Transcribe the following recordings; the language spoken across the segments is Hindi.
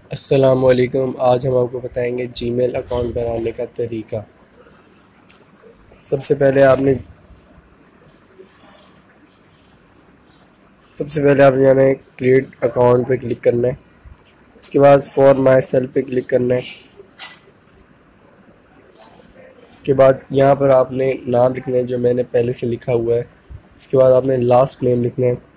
अस्सलामुअलैकुम। आज हम आपको बताएंगे जीमेल अकाउंट बनाने का तरीका। सबसे पहले आपने आपने जाना है क्रिएट अकाउंट पे क्लिक करना है। उसके बाद फॉर माई सेल्फ पे क्लिक करना है। उसके बाद यहाँ पर आपने नाम लिखना है जो मैंने पहले से लिखा हुआ है। उसके बाद आपने लास्ट नेम लिखना है।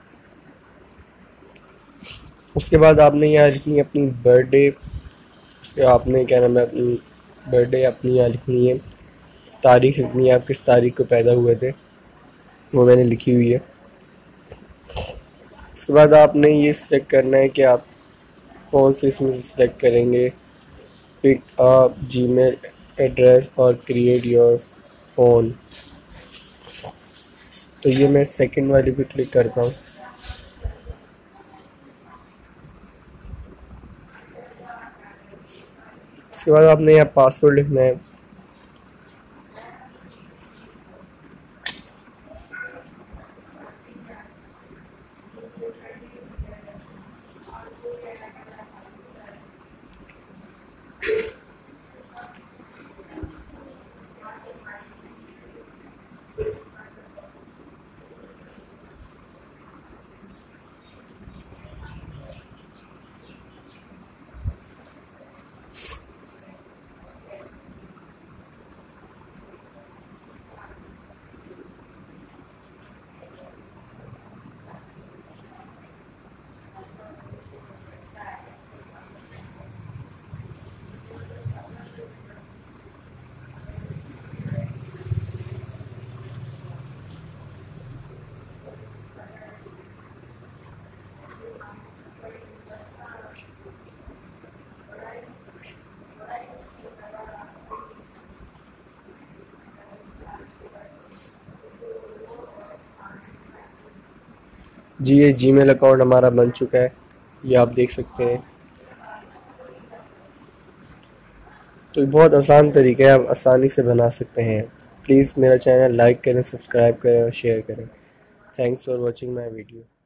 उसके बाद आपने यहाँ लिखनी है अपनी बर्थडे। उसके आपने क्या नाम है अपनी बर्थडे अपनी यहाँ लिखनी है। तारीख लिखनी है, आप किस तारीख को पैदा हुए थे वो मैंने लिखी हुई है। उसके बाद आपने ये सिलेक्ट करना है कि आप कौन से इसमें से सिलेक्ट करेंगे। पिक अ जीमेल एड्रेस और क्रिएट योर ओन। तो ये मैं सेकंड वाली पे क्लिक करता हूँ। इसके बाद आपने यहाँ पासवर्ड लिखना है। जी, ये जीमेल अकाउंट हमारा बन चुका है, ये आप देख सकते हैं। तो ये बहुत आसान तरीका है, आप आसानी से बना सकते हैं। प्लीज़ मेरा चैनल लाइक करें, सब्सक्राइब करें और शेयर करें। Thanks for watching my video.